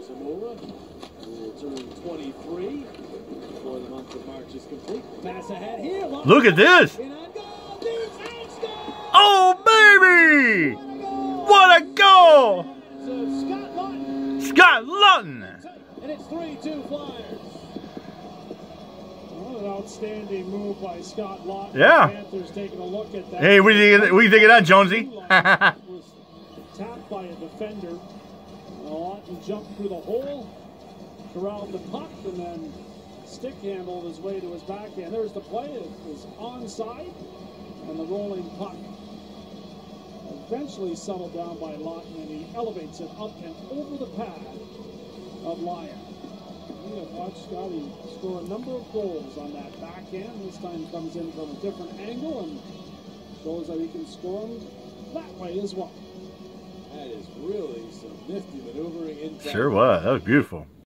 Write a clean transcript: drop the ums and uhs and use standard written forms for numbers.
Zamora will turn 23 before the month of March is complete. Pass ahead here. Look at this. Oh, baby! What a goal! So Scott Lawton. Scott Lawton. And it's 3-2 Flyers. What an outstanding move by Scott Lawton. Yeah. Panthers taking a look at that. Hey, what do you think of that, Jonesy? Was tapped by a defender. Lawton jumped through the hole, corralled the puck, and then stick handled his way to his backhand. There's the play. It was onside, and the rolling puck eventually settled down by Lawton, and he elevates it up and over the pad of Lyon. We have watched Scotty score a number of goals on that backhand. This time comes in from a different angle and shows that he can score them that way as well. That is really some nifty maneuvering inside. Sure was. That was beautiful.